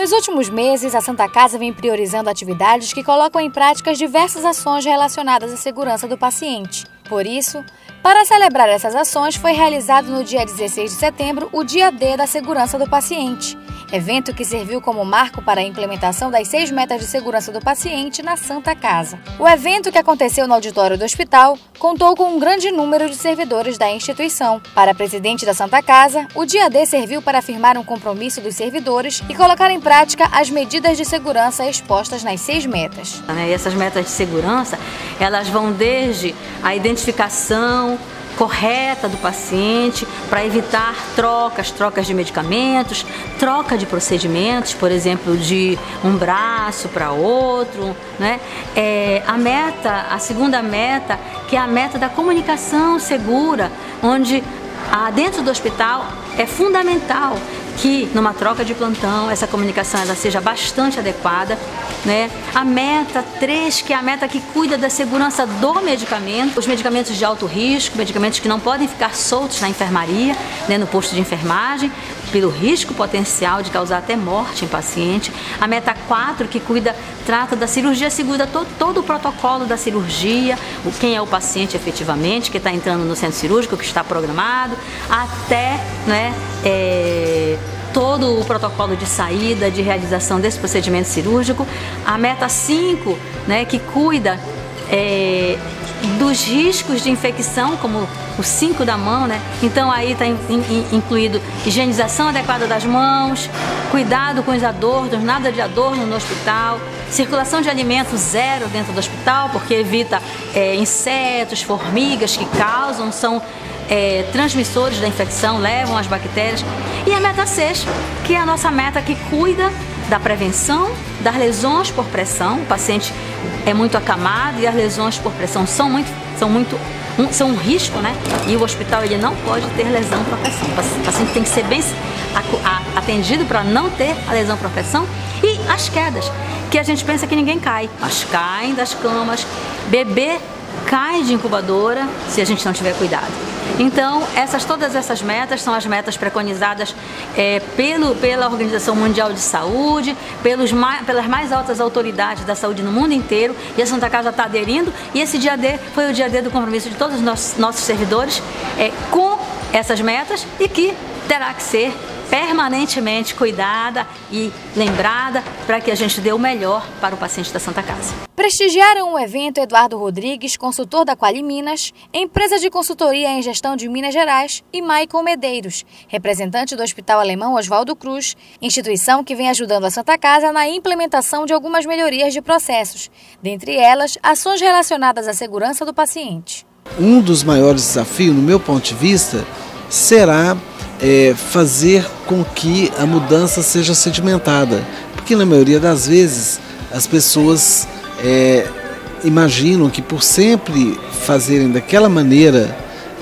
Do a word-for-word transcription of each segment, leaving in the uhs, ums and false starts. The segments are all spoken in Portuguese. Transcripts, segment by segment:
Nos últimos meses, a Santa Casa vem priorizando atividades que colocam em prática diversas ações relacionadas à segurança do paciente. Por isso, para celebrar essas ações, foi realizado no dia dezesseis de setembro o Dia D da Segurança do Paciente, evento que serviu como marco para a implementação das seis metas de segurança do paciente na Santa Casa. O evento, que aconteceu no auditório do hospital, contou com um grande número de servidores da instituição. Para a presidente da Santa Casa, o Dia D serviu para afirmar um compromisso dos servidores e colocar em prática as medidas de segurança expostas nas seis metas. E essas metas de segurança, elas vão desde a identificação correta do paciente para evitar trocas, trocas de medicamentos, troca de procedimentos, por exemplo, de um braço para outro, né? É, a meta, a segunda meta, que é a meta da comunicação segura, onde ah, dentro do hospital é fundamental que numa troca de plantão essa comunicação ela seja bastante adequada, né? A meta três, que é a meta que cuida da segurança do medicamento, os medicamentos de alto risco, medicamentos que não podem ficar soltos na enfermaria, né, no posto de enfermagem, pelo risco potencial de causar até morte em paciente. A meta quatro, que cuida, trata da cirurgia, segura todo, todo o protocolo da cirurgia, quem é o paciente efetivamente, que está entrando no centro cirúrgico, que está programado, até, né, é, todo o protocolo de saída, de realização desse procedimento cirúrgico. A meta cinco, né, que cuida é, dos riscos de infecção, como o cinco da mão, né? Então aí está in, in, incluído higienização adequada das mãos, cuidado com os adornos, nada de adorno no hospital, circulação de alimentos zero dentro do hospital, porque evita é, insetos, formigas que causam, são É, transmissores da infecção, levam as bactérias. E a meta seis, que é a nossa meta que cuida da prevenção das lesões por pressão. O paciente é muito acamado e as lesões por pressão são muito, são muito um, são um risco, né? E o hospital ele não pode ter lesão por pressão. O paciente tem que ser bem atendido para não ter a lesão por pressão. E as quedas, que a gente pensa que ninguém cai, mas caem das camas, bebê cai de incubadora se a gente não tiver cuidado. Então, essas, todas essas metas são as metas preconizadas é, pelo, pela Organização Mundial de Saúde, pelos mais, pelas mais altas autoridades da saúde no mundo inteiro, e a Santa Casa está aderindo, e esse dia D foi o dia D do compromisso de todos os nossos, nossos servidores é, com essas metas, e que terá que ser permanentemente cuidada e lembrada para que a gente dê o melhor para o paciente da Santa Casa. Prestigiaram o evento Eduardo Rodrigues, consultor da Quali Minas, empresa de consultoria em gestão de Minas Gerais, e Maicon Medeiros, representante do Hospital Alemão Oswaldo Cruz, instituição que vem ajudando a Santa Casa na implementação de algumas melhorias de processos, dentre elas, ações relacionadas à segurança do paciente. Um dos maiores desafios, no meu ponto de vista, será É, fazer com que a mudança seja sedimentada, porque na maioria das vezes as pessoas é, imaginam que por sempre fazerem daquela maneira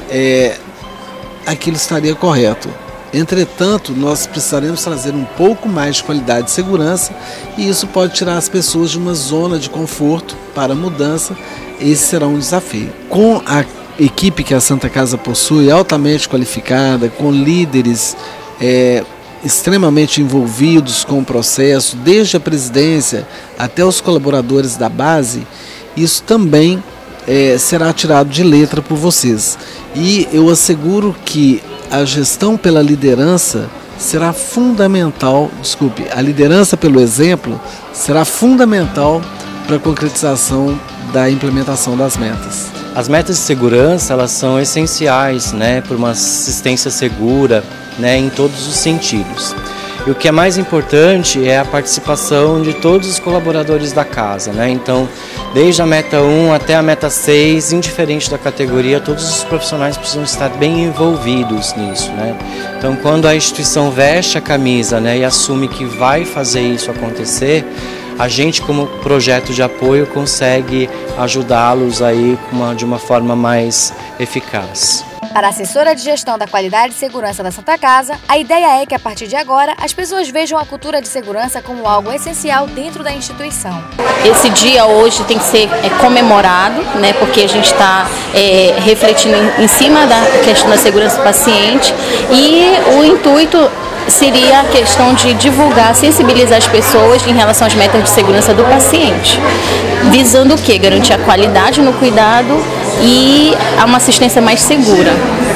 é, aquilo estaria correto. Entretanto, nós precisaremos trazer um pouco mais de qualidade de segurança, e isso pode tirar as pessoas de uma zona de conforto para a mudança. Esse será um desafio. Com a equipe que a Santa Casa possui, altamente qualificada, com líderes é, extremamente envolvidos com o processo, desde a presidência até os colaboradores da base, isso também é, será tirado de letra por vocês. E eu asseguro que a gestão pela liderança será fundamental, desculpe, a liderança pelo exemplo será fundamental para a concretização da implementação das metas. As metas de segurança, elas são essenciais, né, por uma assistência segura, né, em todos os sentidos. E o que é mais importante é a participação de todos os colaboradores da casa, né? Então, desde a meta um até a meta seis, indiferente da categoria, todos os profissionais precisam estar bem envolvidos nisso, né? Então, quando a instituição veste a camisa, né, e assume que vai fazer isso acontecer, a gente, como projeto de apoio, consegue ajudá-los aí uma, de uma forma mais eficaz. Para a assessora de gestão da qualidade e segurança da Santa Casa, a ideia é que, a partir de agora, as pessoas vejam a cultura de segurança como algo essencial dentro da instituição. Esse dia hoje tem que ser é, comemorado, né, porque a gente está é, refletindo em, em cima da questão da segurança do paciente, e o intuito seria a questão de divulgar, sensibilizar as pessoas em relação às metas de segurança do paciente, visando o quê? Garantir a qualidade no cuidado e uma assistência mais segura.